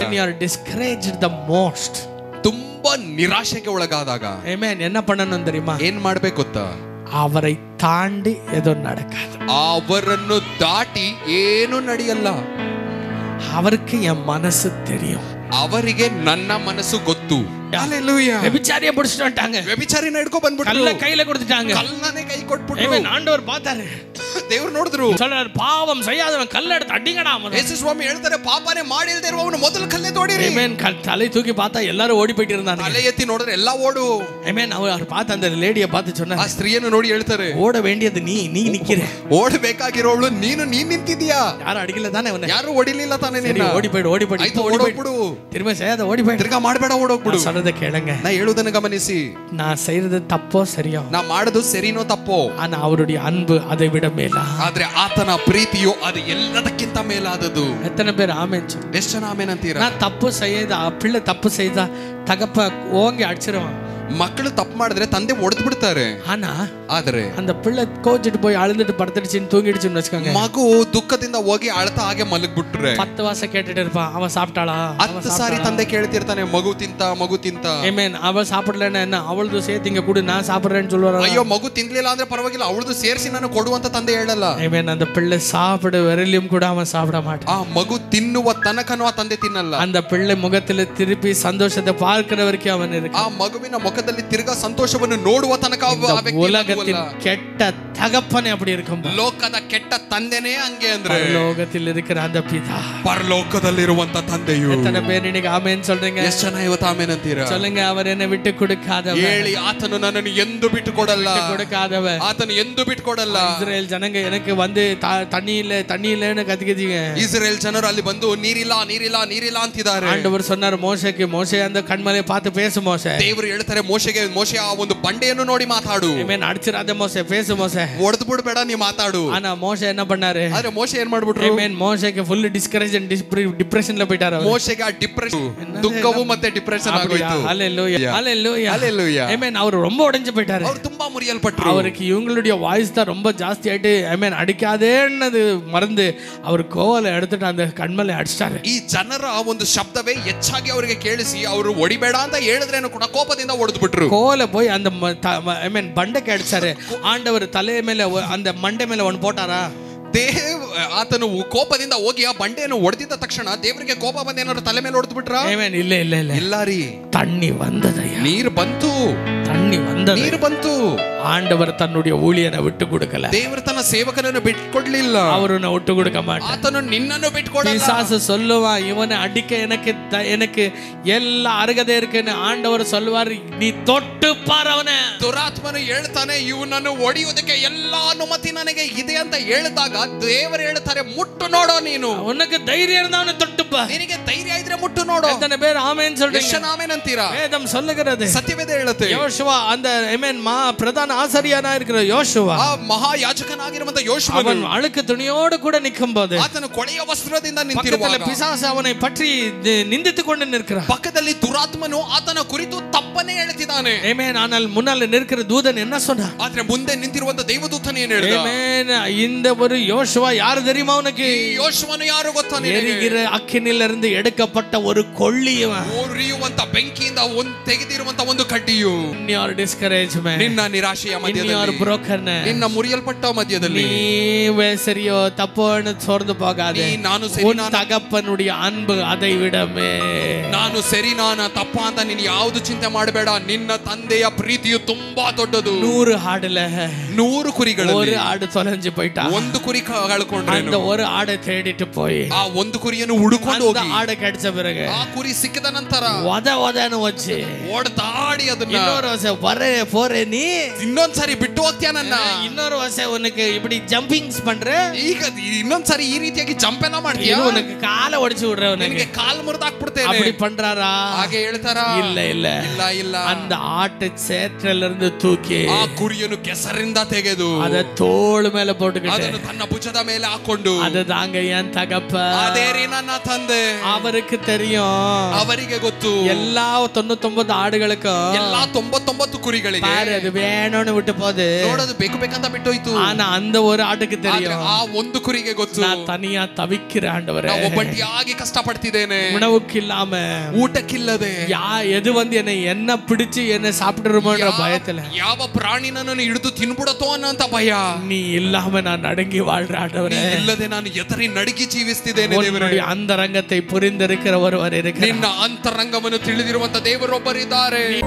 when you are discouraged the most, ತುಂಬಾ ನಿರಾಶೆಗೆ ಒಳಗಾದಾಗ amen, என்ன பண்ணணும் தெரியுமா? ಏನ್ ಮಾಡ್ಬೇಕು ಗೊತ್ತಾ? அவரை தாண்டி எதுவும் நடக்காது. ಅವರನ್ನು ದಾಟಿ ಏನು ನಡೆಯಲ್ಲ. அவருக்கு என் மனசு தெரியும். ಅವರಿಗೆ ನನ್ನ ಮನಸ್ಸು ಗೊತ್ತು. ಹಲ್ಲೆಲೂಯಾ. ವ್ಯಭಿಚಾರಿಯ ಬಿಡಿಸ್ಕೊಂಡು ಹೊಂಟಾங்க. ವ್ಯಭಿಚಾರಿನ ಹಿಡ್ಕೊ ಬಂದ್ಬಿಟ್ರು. ಕಲ್ಲ ಕೈಲೇ ಕೊಡ್ತಿட்டாங்க. ಕಲ್ಲನೇ ಕೈ ಕೊಟ್ಬಿಟ್ರು. ಆಮೆನ್. ಆಂಡவர் பார்த்தாரு. ದೇವರು ನೋಡಿದ್ರು. சொல்றார் பாவம் செய்யாதவன் கல்ல எடுத்து அடிங்கடா அவனை. ಯೇಸು ಸ್ವಾಮಿ ಹೇಳ್ತಾರೆ ಪಾಪನೇ ಮಾಡಿ ಇಲ್ಲದೆ ಇರುವವನು ಮೊದಲು ಕಲ್ಲೆ ತೋಡಿರಿ. ಆಮೆನ್. ತಲೆ ತೂಕಿ பார்த்தா எல்லாரும் ஓடி போயிட்டு இருந்தாங்க. ತಲೆ ಎತ್ತಿ ನೋಡಿದ್ರೆ ಎಲ್ಲ ಓಡು. ಆಮೆನ್. அவர் பார்த்த அந்த ಲೇಡಿயை பார்த்து சொன்னார், ಆ ಸ್ತ್ರೀಯನ್ನು ನೋಡಿ ಹೇಳ್ತಾರೆ, ಓಡ வேண்டியது ನೀ ನಿಕ್ಕಿರೆ. ಓಡಬೇಕಾಗಿರೋಳು ನೀನು ನಿಂತಿದ್ಯಾ. ಯಾರು ಅಡಿಗಿಲ್ಲ ತಾನೆ ಅವನ. ಯಾರು ಹೊಡಿಲಿಲ್ಲ ತಾನೆ ನಿನ್ನ. ಓಡಿ போய்டு. ಆಯ್ತು ಓಡೋಗ್ಬಿಡು. திரும்ப செய்யாத ಓಡಿ போய்டு. ತಿರ್ಗಾ ಮಾಡಬೇಡ ಓಡೋಗ್ಬಿಡು. சொல்றத ಕೇளுங்க. ನಾ ಹೇಳುವುದನ್ನು ಗಮನಿಸಿ. நான் செய்யறது தப்போ ಸರಿಯೋ, ನಾ ಮಾಡೋದು ಸರಿನೋ ತಪ್ಪೋ, ಆனா அவருடைய அன்பு அதை விட மேல. ಆದ್ರೆ ಆತನ ಪ್ರೀತಿಯು ಅದು ಎಲ್ಲದಕ್ಕಿಂತ ಮೇಲಾದದು. எத்தனை பேர் ஆமென் சொல்லுங்க. ಎಷ್ಟು ಜನ ಆಮೆನ್ ಅಂತೀರಾ? நான் தப்பு செய்த பிள்ளை தப்பு செய்தா தகப்ப ஓங்கி அடிச்சிருவான். ಮಕ್ಕಳು ತಪ್ಪು ಮಾಡಿದ್ರೆ ತಂದೆ ಒಡೆದು ಬಿಡ್ತಾರೆ. ಆದ್ರೆ அந்த பிள்ளை கோச்சிட்டு போய் அழுதுட்டு படுத்துடுச்சின்னு தூங்கிடுச்சுன்னு வச்சுக்கோங்க, ಮಗು ದುಃಖದಿಂದ ಹೋಗಿ ಅಳ್ತಾ ಹಾಗೆ ಮಲಗ್ಬಿಟ್ರೆ 10 ವರ್ಷ ಕೇட்டுட்டு இருப்பான், அவன் சாப்பிட்டாளா? 10 ಸಾರಿ ತಂದೆ ಕೇಳ್ತಿರ್ತಾನೆ, ಮಗು ತಿಂತ. ಆಮೆನ್. ಅವ ಸಾப்பிಡ್ಲೇನ என்ன ಅವಳದು ಸೇತಿ ಹಿಂಗ ಕೂಡ ನಾ ಸಾப்பிಡ್றேன்னு சொல்லுவாರ. ಅಯ್ಯೋ ಮಗು ತಿನ್ಲಿಲ್ಲ ಅಂದ್ರೆ ಪರವಾಗಿಲ್ಲ, ಅವಳದು ಸೇರಿಸಿ ನಾನು ಕೊಡುವಂತ ತಂದೆ ಹೇಳಲ್ಲ. ಆಮೆನ್. அந்த பிள்ளை சாப்பிட வரையிலும் கூட அவன் சாப்பிட மாட்டான். ಆ ಮಗು ತಿನ್ನುವ ತನಕನೂ ಆ ತಂದೆ ತಿನ್ನಲ್ಲ. அந்த பிள்ளை முகத்துல திருப்பி சந்தோஷத்தை பார்க்கிற வரைக்கும் அவன் இருக்கு. ಆ ಮಗುವಿನ ಮುಖದಲ್ಲಿ ತಿರ್ಗಾ ಸಂತೋಷವನ್ನು ನೋಡುವ ತನಕ உலகத்தின் ಕೆಟ್ಟ தகப்பனே அப்படி இருக்கும். ಲೋಕದ ಕೆಟ್ಟ ತಂದೆನೇ ಹಂಗೆ ಅಂದ್ರೆ பரலோகத்தில் இருக்கிற அந்த பிதா, ಪರಲೋಕದಲ್ಲಿರುವಂತ ತಂದೆಯು. எத்தனை பேர் இன்னைக்கு ஆமென் சொல்றீங்க? ಎಷ್ಟು ಜನ ಇವತ್ತು ಆಮೆನ್ ಅಂತೀರಾ? சொல்லுங்க. அவர் என்னை விட்டு கொடுக்காதவர். ಹೇಳಿ, ಆತನು ನನ್ನನ್ನು ಎಂದು ಬಿಟ್ಟು ಕೊಡಲ್ಲ. கொடுக்காதவர். ಆತನು ಎಂದು ಬಿಟ್ಟು ಕೊಡಲ್ಲ. இஸ்ரேல் ஜனங்க எனக்கு வந்து தண்ணி இல்லன்னு கத்திக்கிட்டீங்க. ಇಸ್ರೇಲ್ ಜನರು ಅಲ್ಲಿ ಬಂದು ನೀರಿಲ್ಲ ಅಂತಿದ್ದಾರೆ. ஆண்டவர் சொன்னார் மோசேக்கு, மோசே அந்த கண்மலையை பார்த்து பேசு மோசே. ದೇವರು ಹೇಳ್ತಾರೆ ಮೋಶೆಗೆ, ಮೋಶೆ ಆ ಒಂದು ಬಂಡೆಯನ್ನು ನೋಡಿ ಮಾತಾಡು. ಆಮೆನ್. ಅಡಿಸಿರಾದ ಮೋಸೆ பேசு ಮೋಸೆ. ಒಡೆದು ಬಿಡಬೇಡ, ನೀ ಮಾತಾಡು. ஆனா மோசே என்ன பண்ணாரு? ಆದ್ರೆ ಮೋಶೆ ಏನ್ ಮಾಡ್ಬಿಟ್ರು? ಆಮೆನ್. ಮೋಸೆಗೆ ಫುಲ್ ಡಿಸ್ಕರೇಜ್ ಅಂಡ್ ಡಿಪ್ರೆಷನ್ ல போயிட்டாரு. ಮೋಶೆಗೆ ಆ ಡಿಪ್ರೆಷನ್, ದುಃಖವು ಮತ್ತೆ ಡಿಪ್ರೆಷನ್ ಆಗೋಯ್ತು. ஹalleluya, ஹalleluya, ஹalleluya. ஆமென். அவர் ரொம்ப உடைஞ்சு போயிட்டாரு. அவர் ತುಂಬಾ ಮುರಿಯಲ್ಪಟ್ಟರು. அவருக்கு இவங்களுடைய வாய்ஸ் தான் ரொம்ப ಜಾಸ್ತಿ ஆயிட்டு, ஆமென், அடிக்காதேன்னது மறந்து அவர் கோவல எடுத்துட்டு அந்த கண்மலை அடிச்சாரு. ಈ ಜನರ ಒಂದು ಶಬ್ದವೇ ಹೆಚ್ಚಾಗಿ ಅವರಿಗೆ ಕೇಳಿಸಿ ಅವರು ಒಡಿಬೇಡ ಅಂತ ಹೇಳಿದ್ರೇನು ಕೂಡ ಕೋಪದಿಂದ ಒಡೆದು ಬಿಟ್ರು. கோவல போய் அந்த ஆமென் ಬಂಡೆಗೆ ಅಡಿச்சாரு. ಆಂಡவர் ತಲೆ ಮೇಲೆ அந்த ಮಂಡೆ ಮೇಲೆ ಒಂದು போட்டாரா? ಆತನು ಕೋಪದಿಂದ ಹೋಗಿ ಆ ಬಂಡೆಯನ್ನು ಒಡೆದಿದ್ದ ತಕ್ಷಣ ದೇವರಿಗೆ ಕೋಪ ಬಂದ ಏನಾದ್ರು ತಲೆ ಮೇಲೆ ಹೊಡೆದು ಬಿಟ್ರ? ಇಲ್ಲ ರೀ. தண்ணி வந்ததையா? ನೀರು ಬಂತು. தண்ணி வந்தது. ನೀರು ಬಂತು. ஆண்டவர் தன்னுடைய ஊழியனை விட்டு கொடுக்கல. ದೇವರು ತನ್ನ ಸೇವಕನನ್ನು ಬಿಟ್ಟುಕೊಡ್ಲಿಲ್ಲ. அவரನ್ನ விட்டு கொடுக்க மாட்டார். ಆತನು ನಿನ್ನನ್ನು ಬಿಟ್ಟುಕೊಡಲ್ಲ. பிசாசு சொல்லுவான், இவனை அடிக்க எனக்கு எல்லா அருகதை இருக்குன்னு. ஆண்டவர் சொல்வார், நீ தொட்டு பார் ಅವನೇ. ದುರಾತ್ಮನು ಹೇಳ್ತಾನೆ, ಇವನನ್ನು ಒಡೆಯುವುದಕ್ಕೆ ಎಲ್ಲಾ ಅನುಮತಿ ನನಗೆ ಇದೆ ಅಂತ ಹೇಳಿದಾಗ ದೇವರು ಹೇಳ್ತಾರೆ, ಮುಟ್ಟು ನೋಡೋ ನೀನು. உனக்கு தைரியம் இருந்தா அவனை தொட்டு பார். ನಿನಗೆ ಧೈರ್ಯ ಇದ್ರೆ ಮುಟ್ಟು ನೋಡು. எத்தனை பேர் ஆமென் சொல்றீங்க? ಎಷ್ಟು ಆಮೆನ್ ಅಂತೀರಾ? வேதம் சொல்லுகிறது, ಸತ್ಯವೇದ ಹೇಳುತ್ತೆ. யோசுவா அந்த ஆமென் பிரதான ஆசாரியனா இருக்கிற யோசுவா, ಆ ಮಹಾ ಯಾಜಕನಾಗಿರುವಂತ ಯೋಶುವ, அவன் அழுக்கு துணியோடு கூட நிக்கும்போது ಆತನು ಕೊಳೆಯ ವಸ್ತ್ರದಿಂದ பக்கத்துல ನಿಂತಿರುವಾಗ பிசாசு அவனை பற்றி நிந்தித்துக் கொண்டு நிற்கிறான். ಪಕ್ಕದಲ್ಲಿ ದುರಾತ್ಮನು ಆತನ ಕುರಿತು ತಪ್ಪನೇ ಹೇಳ್ತಿದ್ದಾನೆ. ஆமென். ஆனால் முன்னால நிற்கிற தூதன் என்ன சொன்னான்? ಆದ್ರೆ ಮುಂದೆ ನಿಂತಿರುವಂತ ದೇವದೂತನು ಏನು ಹೇಳಿದ? ஆமென். இந்த ஒரு யோசுவா யாரு தெரியுமா உனக்கு? ಈ ಯೋಶುವನು ಯಾರು ಗೊತ್ತಾ ನಿನಗೆ? எரிகிற அக்கினியிலிருந்து எடுக்கப்பட்ட ஒரு கொள்ளி இவன். ಉರಿಯುವಂತ ಬೆಂಕಿಯಿಂದ ತೆಗೆದಿರುವಂತ ಒಂದು ಕಡ್ಡಿಯು. In your discouragement, ನಿನ್ನ ನಿರಾಶೆಯ ಮಧ್ಯದಲ್ಲಿ, in your brokenness, ನಿನ್ನ ಮುರಿಯಲ್ಪಟ್ಟ ಮಧ್ಯದಲ್ಲಿ நீ சரியோ தப்போன்னு சோர்ந்து போகாதே. ನಾನು ಸರಿ, உன் தகப்பனுடைய அன்பு அதை விடமே. ನಾನು ಸರಿ, ನಾನು ತಪ್ಪ ಅಂತ ನೀನು ಯಾವುದು ಚಿಂತೆ ಮಾಡಬೇಡ. ನಿನ್ನ ತಂದೆಯ ಪ್ರೀತಿಯು ತುಂಬಾ ದೊಡ್ಡದು. 100 ஆடுல 100 ಕುರಿಗಳಲ್ಲಿ ஒரு ஆடு தொலைஞ்சு போயிட்டா. ಒಂದು ಕುರಿ ಕಳ್ಕೊಂಡ್ರೆ அந்த ஒரு ஆடை தேடிட்டு போய் ಆ ಒಂದು ಕುರಿಯನ್ನು ಹುಡುಕೊಂಡು ಹೋಗಿ ஆடை கிடைச்ச பிறகு ಆ ಕುರಿ ಸಿಕ್ಕಿದ ನಂತರ ಒದನು ವಚ್ಚಿ ಓಡ್ತಾಡಿ ಅದನ್ನ இன்னொரு வசை போறே நீ ಇನ್ನೊಂದ್ಸರಿ ಬಿಟ್ಟು ಹೋಗ್ತೀಯ ನನ್ನ. இன்னொரு வசை உனக்கு இப்படி ஜம்பிங்ஸ் பண்ற. ಈಗ ಇನ್ನೊಂದ್ಸರಿ ಈ ರೀತಿಯಾಗಿ ಜಂಪ್ ಎಲ್ಲ ಮಾಡ್ತೀಯ. உனக்கு காலை ಒಡಿಸಿ ಬಿಡ್ರೆ ನಿನಗೆ ಕಾಲು ಮುರಿದಾಕ್ಬಿಡ್ತೇನೆ. அப்படி பண்றாரா? ಹಾಗೆ ಹೇಳ್ತಾರಾ? ಇಲ್ಲ. அந்த ஆட்டு சேற்றில இருந்து தூக்கி ಆ ಕುರಿಯನ್ನು ಕೆಸರಿಂದ ತೆಗೆದು ಅದ ತೋಳು ಮೇಲೆ போட்டுக்கிட்டு ಅದನ್ನು ತನ್ನ ಭುಜದ ಮೇಲೆ ಹಾಕೊಂಡು, அதுதாங்க என் தகப்ப, ಅದೇ ರೀ ನನ್ನ ತಂದೆ. அவருக்கு அவருக்கு தெரியும். ಅವರಿಗೆ ಗೊತ್ತು. எல்லா 99 ஆடுகளுக்கும் ಎಲ್ಲಾ 99 ಕುರಿಗಳಿಗೆ பாரு அது வேணும்னு விட்டு போகுது. ನೋಡೋದು ಬೇಕು ಬೇಕಂತ ಬಿಟ್ಟೋಯ್ತು. ஆனா அந்த ஒரு ஆட்டுக்கு தெரியும், ಆ ಒಂದು ಕುರಿಗೆ ಗೊತ್ತು, நான் தனியா தவிக்கிறேன் ஆண்டவரே, ನಾನು ಒಬ್ಬಂಟಿಯಾಗಿ ಕಷ್ಟಪಡ್ತಿದ್ದೇನೆ, உணவுக்கு இல்லாம, ಊಟಕ್ಕಿಲ್ಲದೆ, எது வந்து என்ன பிடிச்சு என்ன சாப்பிட்டுருமோன்ற பயத்துல, ಯಾವ ಪ್ರಾಣಿ ನನ್ನನ್ನು ಹಿಡಿದು ತಿನ್ಬಿಡತ್ತೋ ಅನ್ನೋಂತ ಭಯ. நீ இல்லாம நான் நடுங்கி வாழ்றேன் ஆண்டவரே, ಇಲ್ಲದೆ ನಾನು ಎದರಿ ನಡುಗಿ ಜೀವಿಸ್ತಿದ್ದೇನೆ ದೇವರೇ. அந்த ரங்கத்தை புரிந்திருக்கிற ஒருவர் இருக்கிறார். ನಿನ್ನ ಅಂತರಂಗವನ್ನು ತಿಳಿದಿರುವಂತ ದೇವರೊಬ್ಬರಿದ್ದಾರೆ.